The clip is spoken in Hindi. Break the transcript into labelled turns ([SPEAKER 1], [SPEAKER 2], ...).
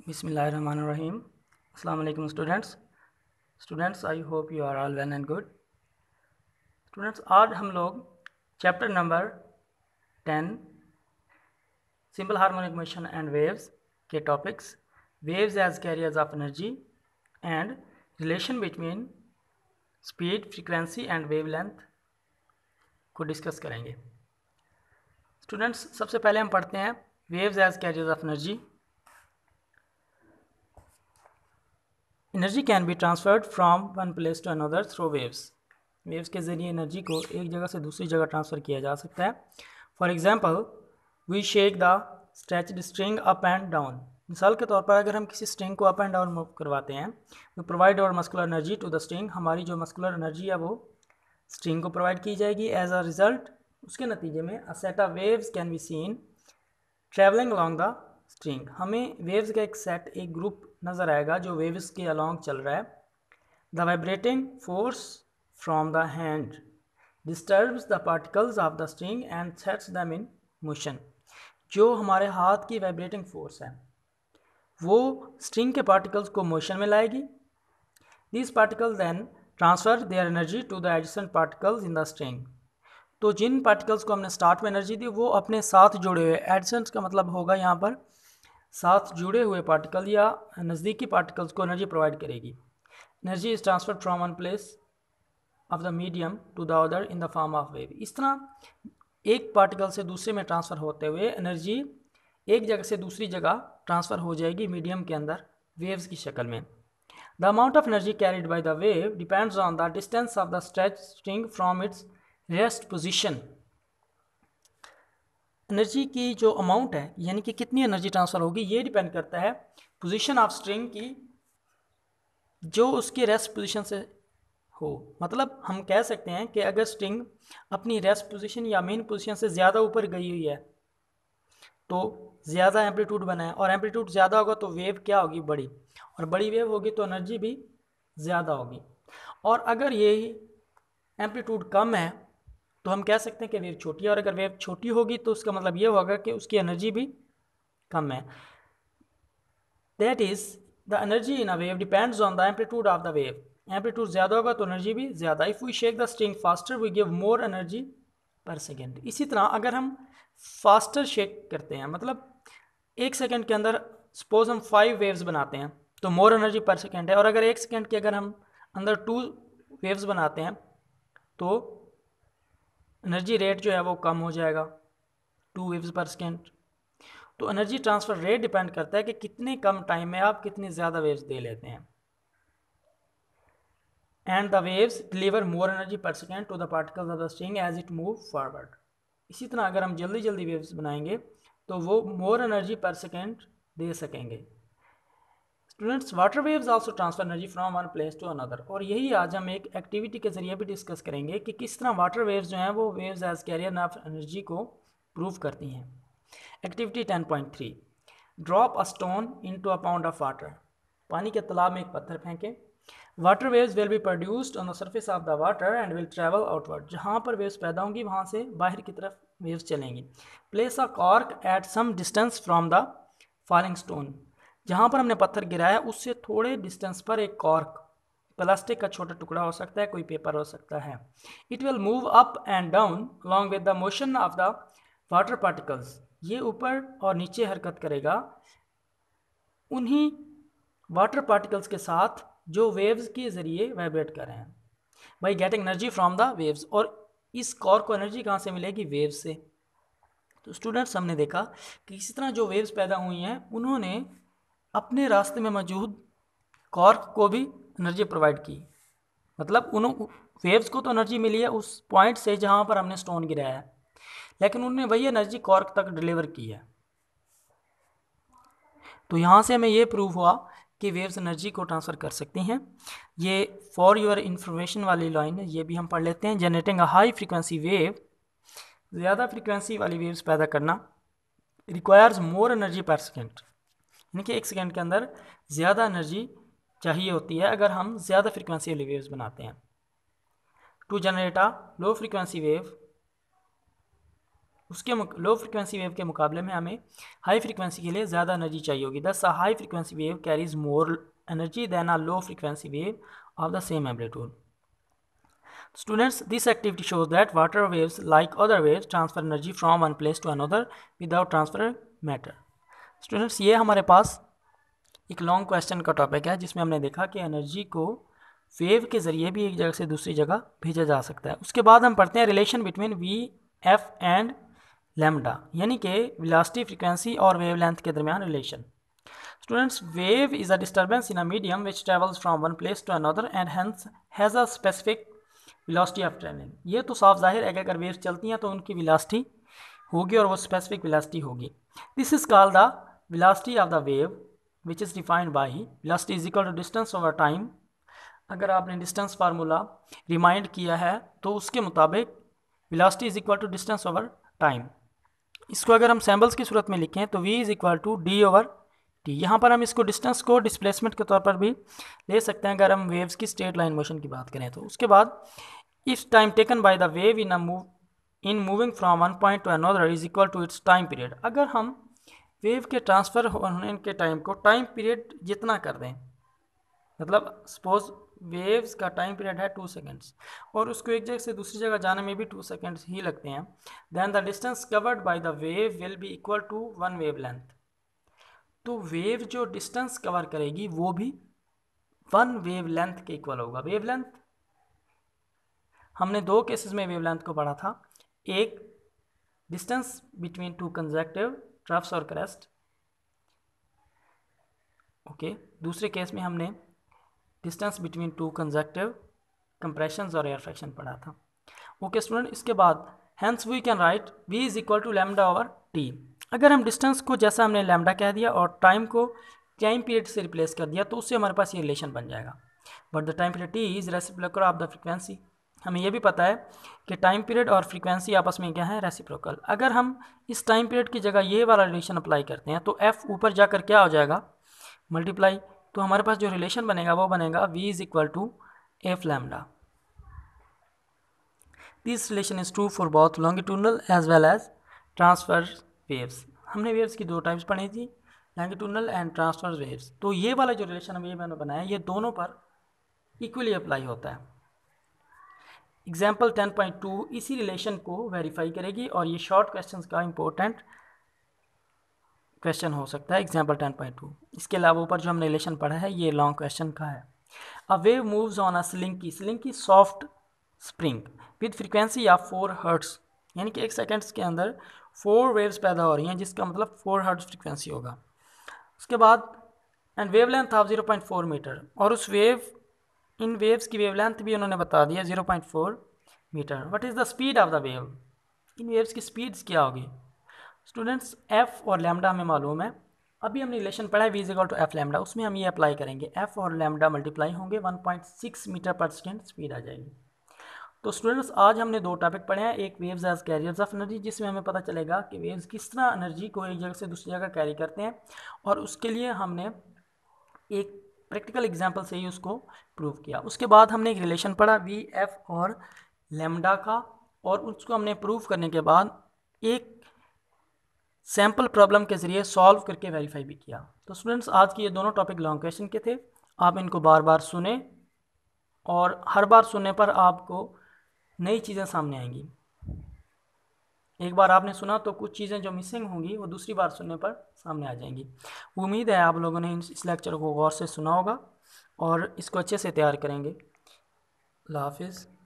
[SPEAKER 1] बिस्मिल्लाहिर्रहमानिर्रहीम। अस्सलाम वालेकुम students, I hope you are all well and good. Students, आज हम लोग chapter number 10 simple harmonic motion and waves के topics waves as carriers of energy and relation between speed, frequency and wavelength को डिस्कस करेंगे। स्टूडेंट्स, सबसे पहले हम पढ़ते हैं waves as carriers of energy. Energy can be transferred from one place to another through waves. Waves के ज़रिए एनर्जी को एक जगह से दूसरी जगह ट्रांसफ़र किया जा सकता है। For example, we shake the stretched string up and down. मिसाल के तौर पर अगर हम किसी स्ट्रिंग को अप एंड डाउन मूव करवाते हैं, we provide our muscular energy to the string. हमारी जो मस्कुलर एनर्जी है वो स्ट्रिंग को प्रोवाइड की जाएगी। एज अ रिजल्ट, उसके नतीजे में a set of waves can be seen travelling along the string. हमें वेव्स का एक सेट, एक ग्रुप नज़र आएगा जो वेव्स के अलॉन्ग चल रहा है। The vibrating force from the hand disturbs the particles of the string and sets them in motion. जो हमारे हाथ की वाइब्रेटिंग फोर्स है वो स्ट्रिंग के पार्टिकल्स को मोशन में लाएगी। These particles then transfer their energy to the adjacent particles in the string. तो जिन पार्टिकल्स को हमने स्टार्ट में एनर्जी दी वो अपने साथ जुड़े हुए, एडजेसेंट का मतलब होगा यहाँ पर साथ जुड़े हुए पार्टिकल या नज़दीकी पार्टिकल्स को एनर्जी प्रोवाइड करेगी। Energy is transferred from one place of the medium to the other in the form of wave. इस तरह एक पार्टिकल से दूसरे में ट्रांसफ़र होते हुए एनर्जी एक जगह से दूसरी जगह ट्रांसफ़र हो जाएगी मीडियम के अंदर वेव्स की शक्ल में। The amount of energy carried by the wave depends on the distance of the stretched string from its rest position. Energy की जो अमाउंट है, यानी कि कितनी एनर्जी ट्रांसफ़र होगी, ये डिपेंड करता है पोजीशन ऑफ स्ट्रिंग की जो उसके रेस्ट पोजीशन से हो। मतलब हम कह सकते हैं कि अगर स्ट्रिंग अपनी रेस्ट पोजीशन या मेन पोजीशन से ज़्यादा ऊपर गई हुई है तो ज़्यादा एम्पलीट्यूड बना है, और एम्पलीट्यूड ज़्यादा होगा तो वेव क्या होगी, बड़ी, और बड़ी वेव होगी तो एनर्जी भी ज़्यादा होगी। और अगर ये एम्पलीट्यूड कम है तो हम कह सकते हैं कि वेव छोटी है, और अगर वेव छोटी होगी तो उसका मतलब ये होगा कि उसकी एनर्जी भी कम है। That is the energy in a wave depends on the amplitude of the wave. Amplitude ज़्यादा होगा तो एनर्जी भी ज़्यादा। If we shake the string faster we give more energy per second. इसी तरह अगर हम फास्टर शेक करते हैं, मतलब एक सेकेंड के अंदर सपोज हम 5 वेव्स बनाते हैं तो मोर एनर्जी पर सेकेंड है, और अगर एक सेकेंड के अगर हम अंदर 2 वेव्स बनाते हैं तो एनर्जी रेट जो है वो कम हो जाएगा, 2 वेव्स पर सेकेंड। तो एनर्जी ट्रांसफ़र रेट डिपेंड करता है कि कितने कम टाइम में आप कितनी ज़्यादा वेव्स दे लेते हैं। And the waves deliver more energy per second to the particles of the string as it move forward. इसी तरह अगर हम जल्दी जल्दी वेव्स बनाएंगे तो वो मोर एनर्जी पर सेकेंड दे सकेंगे। Students, water waves also transfer energy from one place to another. और यही आज हम एक एक्टिविटी के जरिए भी डिस्कस करेंगे कि किस तरह वाटर वेव्स जो हैं वो waves as carrier of energy को प्रूव करती हैं। Activity 10.3, drop a stone into a pond of water. पानी के तालाब में एक पत्थर फेंकें। Water waves will be produced on the surface of the water and will travel outward. जहाँ पर वेव्स पैदा होंगी वहाँ से बाहर की तरफ वेव्स चलेंगी। Place a cork at some distance from the falling stone. जहाँ पर हमने पत्थर गिराया उससे थोड़े डिस्टेंस पर एक कॉर्क, प्लास्टिक का छोटा टुकड़ा हो सकता है, कोई पेपर हो सकता है। It will move up and down along with the motion of the water particles. ये ऊपर और नीचे हरकत करेगा उन्हीं वाटर पार्टिकल्स के साथ जो वेव्स के ज़रिए वाइब्रेट कर रहे हैं। By getting energy from the waves. और इस कॉर्क को एनर्जी कहाँ से मिलेगी, वेव्स से। तो स्टूडेंट्स, हमने देखा कि इसी तरह जो वेव्स पैदा हुई हैं उन्होंने अपने रास्ते में मौजूद कॉर्क को भी एनर्जी प्रोवाइड की। मतलब उन वेव्स को तो एनर्जी मिली है उस पॉइंट से जहाँ पर हमने स्टोन गिराया है, लेकिन उन्होंने वही एनर्जी कॉर्क तक डिलीवर की है। तो यहाँ से हमें ये प्रूव हुआ कि वेव्स एनर्जी को ट्रांसफ़र कर सकती हैं। ये फॉर योर इन्फॉर्मेशन वाली लाइन है, ये भी हम पढ़ लेते हैं। Generating a high frequency wave, ज़्यादा फ्रीक्वेंसी वाली वेव्स पैदा करना, requires more energy per second, यानी कि एक सेकेंड के अंदर ज़्यादा एनर्जी चाहिए होती है अगर हम ज़्यादा फ्रीक्वेंसी वाली वेव्स बनाते हैं। To generate a low frequency wave उसके लो फ्रिक्वेंसी वेव के मुकाबले में हमें हाई फ्रिक्वेंसी के लिए ज़्यादा एनर्जी चाहिए होगी। Thus a high frequency wave carries more energy than a low frequency wave of the same amplitude. Students, this activity shows that water waves, like other waves, transfer energy from one place to another without transfer matter. Students, ये हमारे पास एक लॉन्ग क्वेश्चन का टॉपिक है जिसमें हमने देखा कि एनर्जी को वेव के ज़रिए भी एक जगह से दूसरी जगह भेजा जा सकता है। उसके बाद हम पढ़ते हैं relation between V F and lambda, यानी कि वेलोसिटी, फ्रीक्वेंसी और वेवलेंथ के दरमियान relation. Students, wave is a disturbance in a medium which travels from one place to another and hence has a specific velocity of traveling. ये तो साफ जाहिर है कि अगर वेव्स चलती हैं तो उनकी velocity होगी और वो specific velocity होगी। This is called the velocity of the wave which is defined by velocity is equal to distance over time. अगर आपने distance फार्मूला रिमाइंड किया है तो उसके मुताबिक velocity is equal to distance over time. इसको अगर हम सैम्पल्स की सूरत में लिखें तो v is equal to d over T. यहाँ पर हम इसको डिस्टेंस को डिस्प्लेसमेंट के तौर पर भी ले सकते हैं अगर हम वेव्स की स्ट्रेट लाइन मोशन की बात करें तो। उसके बाद if time taken by the wave in moving from one point to another is equal to its time period. अगर हम वेव के ट्रांसफ़र होने के टाइम को टाइम पीरियड जितना कर दें, मतलब सपोज वेव्स का टाइम पीरियड है 2 सेकेंड्स और उसको एक जगह से दूसरी जगह जाने में भी 2 सेकेंड्स ही लगते हैं, then the distance covered by the wave will be equal to 1 wavelength. तो वेव जो डिस्टेंस कवर करेगी वो भी 1 वेव लेंथ के इक्वल होगा। वेव लेंथ हमने 2 केसेस में वेव लेंथ को पढ़ा था, एक डिस्टेंस बिटवीन 2 कंसेक्टिव ट्रफ्स और क्रेस्ट, ओके। दूसरे केस में हमने डिस्टेंस बिटवीन 2 कंसेक्टिव कंप्रेशंस और एयर फ्रैक्शन पढ़ा था, ओके स्टूडेंट। इसके बाद hence we can write v is equal to lambda over T. अगर हम डिस्टेंस को जैसा हमने लैम्डा कह दिया और टाइम को टाइम पीरियड से रिप्लेस कर दिया तो उससे हमारे पास ये रिलेशन बन जाएगा। But the time period T is reciprocal of the frequency. हमें यह भी पता है कि टाइम पीरियड और फ्रीक्वेंसी आपस में क्या है, रेसिप्रोकल। अगर हम इस टाइम पीरियड की जगह ये वाला रिलेशन अप्लाई करते हैं तो एफ ऊपर जाकर क्या हो जाएगा, मल्टीप्लाई। तो हमारे पास जो रिलेशन बनेगा वो बनेगा v is equal to F lambda. This relation is true for both longitudinal as well as transverse waves. हमने वेव्स की 2 टाइप्स पढ़ी थी, लॉन्गिट्यूडनल एंड ट्रांसवर्स वेव्स। तो ये वाला जो रिलेशन हम ये मैंने बनाया ये दोनों पर इक्वली अप्लाई होता है। एग्जाम्पल 10.2 इसी रिलेशन को वेरीफाई करेगी और ये शॉर्ट क्वेश्चंस का इंपॉर्टेंट क्वेश्चन हो सकता है एग्जाम्पल 10.2। इसके अलावा ऊपर जो हमने रिलेशन पढ़ा है ये लॉन्ग क्वेश्चन का है। A wave moves on a slinky soft spring with frequency of 4 hertz, यानी कि 1 सेकेंड्स के अंदर 4 वेव्स पैदा हो रही हैं जिसका मतलब 4 हर्ट्स फ्रीक्वेंसी होगा। उसके बाद एंड वेवलेंथ ऑफ 0.4 मीटर, और उस इन वेव्स की वेवलेंथ भी उन्होंने बता दिया 0.4 metre. What is the speed of the wave, इन वेव्स की स्पीड्स क्या होगी। स्टूडेंट्स एफ और लैम्डा हमें मालूम है, अभी हमने रिलेशन पढ़ा है v is equal to F lambda, उसमें हम ये अप्लाई करेंगे, एफ और लैम्डा मल्टीप्लाई होंगे 1.6 मीटर पर सेकेंड स्पीड आ जाएगी। तो स्टूडेंट्स आज हमने 2 टॉपिक पढ़े हैं, एक waves as carriers of energy जिसमें हमें पता चलेगा कि वेव्स किस तरह एनर्जी को एक जगह से दूसरी जगह कैरी करते हैं, और उसके लिए हमने एक प्रैक्टिकल एग्जांपल से ही उसको प्रूव किया। उसके बाद हमने एक रिलेशन पढ़ा वी एफ और लैम्डा का, और उसको हमने प्रूव करने के बाद एक सैम्पल प्रॉब्लम के ज़रिए सॉल्व करके वेरीफाई भी किया। तो स्टूडेंट्स आज के ये दोनों टॉपिक लॉन्ग क्वेश्चन के थे, आप इनको बार बार सुने और हर बार सुनने पर आपको नई चीज़ें सामने आएंगी। एक बार आपने सुना तो कुछ चीज़ें जो मिसिंग होंगी वो दूसरी बार सुनने पर सामने आ जाएंगी। उम्मीद है आप लोगों ने इस लेक्चर को गौर से सुना होगा और इसको अच्छे से तैयार करेंगे। अल्लाह हाफिज़।